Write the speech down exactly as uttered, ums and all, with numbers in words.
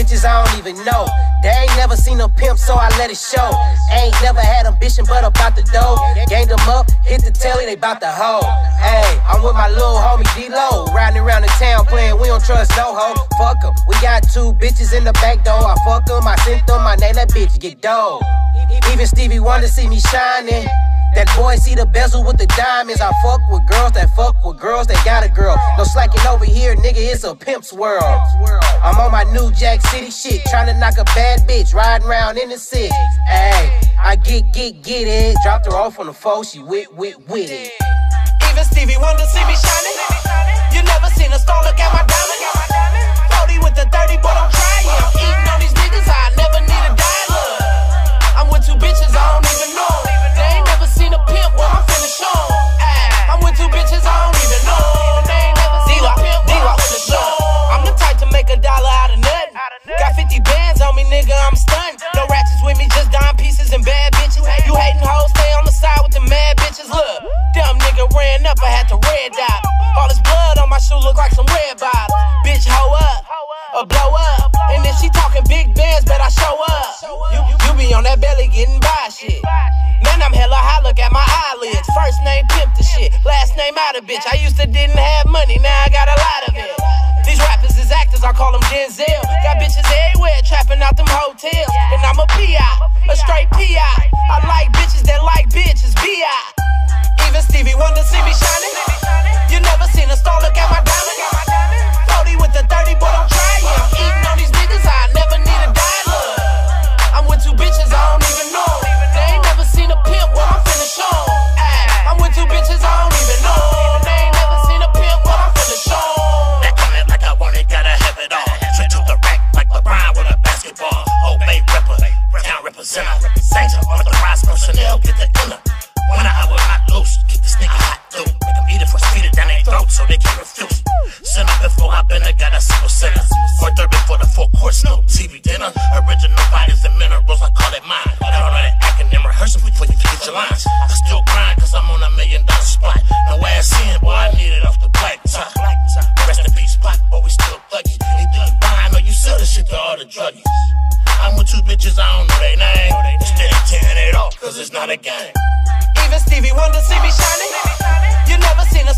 bitches I don't even know. They ain't never seen a pimp, so I let it show. Ain't never had ambition, but about the dough. Gained them up, hit the telly, they bout the hoe. Hey, I'm with my little homie D-Lo, riding around the town playing we don't trust no hoe. Fuck 'em, we got two bitches in the back door. I fuck 'em, I sent them, I name that bitch get dough. Even Stevie Wonder see me shining. That boy see the bezel with the diamonds. I fuck with girls that fuck with girls that got a girl. No slacking over here, nigga, it's a pimp's world. I'm on my new Jack City shit, tryna knock a bad bitch, riding around in the six. Ayy, I get, get, get it. Dropped her off on the phone, she wit, wit, with it. Even Stevie Wonder see me shining. You never seen a star look at my diamond. forty with the thirty, but I'm trying. I'm eating on these niggas, I never need a dollar. I'm with two bitches, I don't even know. They ain't never seen a pimp, well, I'm finna show. I'm with two bitches, I don't even know. They ain't never seen a pimp, well, I'm finna show. I'm the type to make a dollar out of nothing. Got fifty bands on me, nigga, I'm stunned. No ratchets with me, just dime pieces and bad bitches. You hating hoes, stay on the side with the mad bitches. Look, dumb nigga ran up, I had to red dot. All this blood on my shoe look like some red bottles. Bitch, hoe up, or blow up. And if she talking big bands, bet I show up. You, you be on that belly getting by shit. Man, I'm hella high, look at my eyelids. First name pimp the shit, last name out of bitch. I used to didn't have money, now I got a lot of it. These rappers is actors, I call them Denzel. Got bitches everywhere, trapping out them hotels. And I'm a P I, a straight P I. I like bitches that like bitches, B I. Even Stevie Wonder see me shining. You never seen a star look at my diamond. forty with the thirty, but I'm trying. I'm eating on these niggas, I never need a dollar. I'm with two bitches, I don't even know. They ain't never seen a pimp, well, I'm finna show. I'm with two bitches, I don't even know. They ain't never seen a pimp, well, I'm finna show. That coming like I want it, gotta have it all. Straight to the rack like LeBron with a basketball. Old Bay Ripper, town representative. Sanger on the rise, no Chanel, get the inner. When I will not loose, keep this nigga hot, dude. Make them eat it for speed it down their throat so they can't refuse. Send up before I've been, I got a single center. Or third before the full course, no T V dinner. Original bodies and minerals, I call it mine. I don't know that acronym rehearsal before you get your lines. I still grind cause I'm on a million dollar spot. No ass in, boy, I need it off the black top. Rest in peace, Pac, but we still thuggy. Either you buying or you sell this shit to all the druggies. I'm with two bitches, I don't know their name. Instead of tearing it off, cause it's not a game. Even Stevie Wonder see me shining. You never seen a